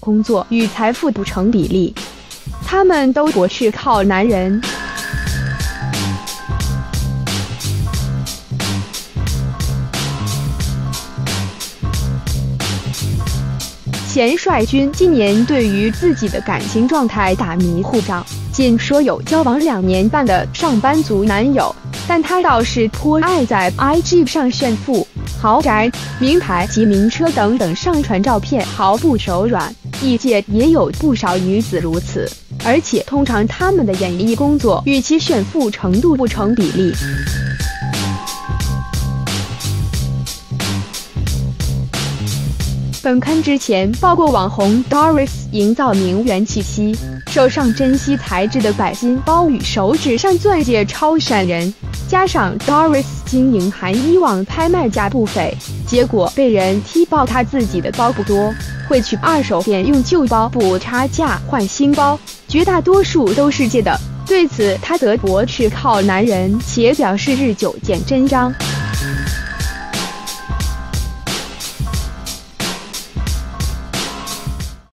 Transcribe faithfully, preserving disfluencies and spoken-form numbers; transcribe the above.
工作与财富不成比例，他们都驳斥靠男人。前帅军今年对于自己的感情状态打迷糊仗，仅说有交往两年半的上班族男友，但他倒是颇爱在 I G 上炫富，豪宅、名牌及名车等等上传照片，毫不手软。业界也有不少女子如此，而且通常他们的演艺工作与其炫富程度不成比例。本刊之前曝过网红 Doris 营造名媛气息，手上珍稀材质的百金包与手指上钻戒超闪人，加上 Doris 经营含衣网拍卖价不菲，结果被人踢爆她自己的包不多，会去二手店用旧包补差价换新包，绝大多数都是借的。对此她则驳斥靠男人，且表示日久见真章。